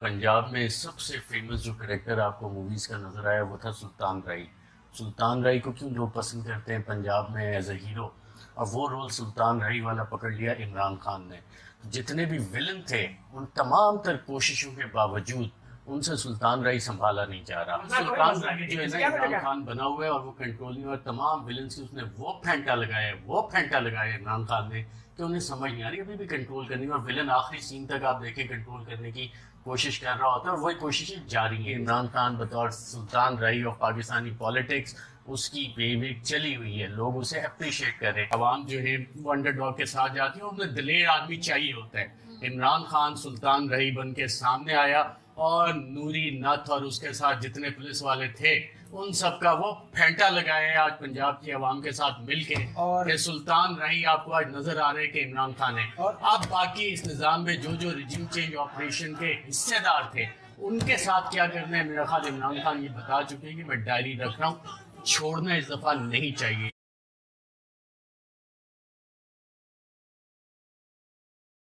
पंजाब में सबसे फेमस जो करेक्टर आपको मूवीज का नजर आया वो था सुल्तान राई। सुल्तान राई को क्यों लोग पसंद करते हैं पंजाब में एज अ हीरो। और वो रोल सुल्तान राई वाला पकड़ लिया इमरान खान ने। जितने भी विलन थे उन तमाम तर कोशिशों के बावजूद उनसे सुल्तान राई संभाला नहीं जा रहा। सुल्तान राई जो है ना इमरान खान बना हुआ है और वो कंट्रोलिंग और तमाम विलन से उसने वो फेंटा लगाया इमरान खान ने कि उन्हें समझ नहीं आ रही अभी भी कंट्रोल करनी और विलन आखिरी सीन तक आप देखें कंट्रोल करने की कोशिश कर रहा होता है और वही कोशिशें जारी है। इमरान खान बतौर सुल्तान राई ऑफ पाकिस्तानी पॉलिटिक्स उसकी वेव चली हुई है, लोग उसे अप्रिशिएट कर रहे हैं। अवाम जो है वो अंडरडॉग के साथ जाती है, उन्हें दिलेर आदमी चाहिए होता है। इमरान खान सुल्तान राई बन के सामने आया और नूरी नथ और उसके साथ जितने पुलिस वाले थे उन सब का वो फेंटा लगाया है आज पंजाब की आवाम के साथ मिलके। और ये सुल्तान राई आपको आज नजर आ रहे हैं कि इमरान खान है। और अब बाकी इस निज़ाम में जो जो रिजीम चेंज ऑपरेशन के हिस्सेदार थे उनके साथ क्या करना है, मेरा ख्याल इमरान खान ये बता चुके हैं कि मैं डायरी रख रहा हूँ, छोड़ना इस दफा नहीं चाहिए।